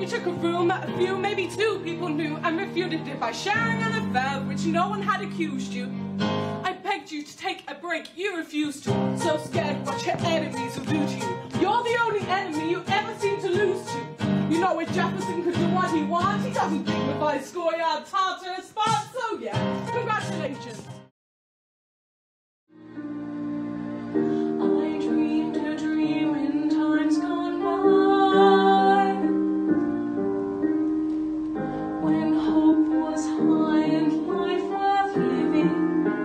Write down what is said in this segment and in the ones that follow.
He took a room that a few, maybe two people knew, and refuted it by sharing an affair which no one had accused you. I begged you to take a break, you refused to. So scared what your enemies will do to you. You're the only enemy you ever seem to lose to. You know if Jefferson could do what he wants, he doesn't dignify schoolyard tartar spot, so yeah, congratulations. I dreamed a dream in times gone by, when hope was high and life worth living.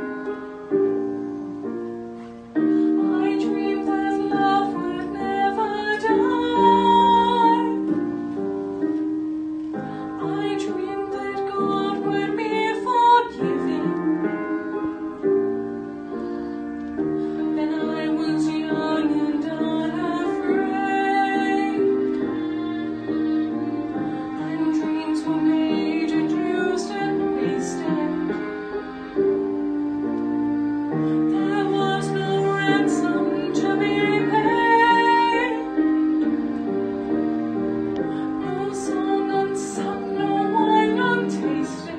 I dreamed that love would never die. I dreamed that God would be forgiving. Then I was young and unafraid, and dreams were made and used and wasted. There was no ransom to be paid, no song unsung, no wine untasted.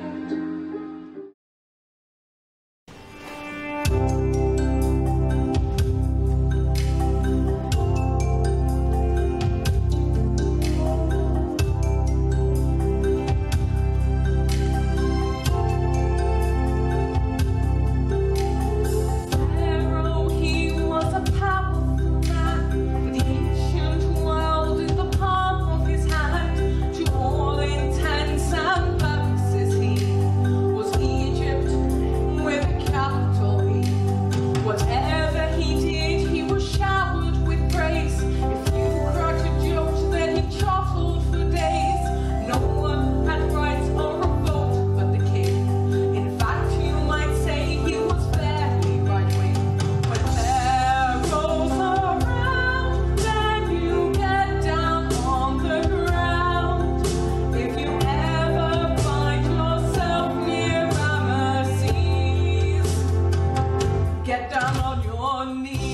Pharaoh, he was a powerful man. The ancient world in the palm of his hand. To all intents and purposes, he was Egypt with a capital E. Whatever he did, he was showered with praise. If you cracked a joke, then he chortled for days. No one had rights or a vote but the king. In fact, you might say he was fairly right-wing. When Pharaoh's around, then you get down on the ground. If you ever find yourself near Ramesses, get down on your knees.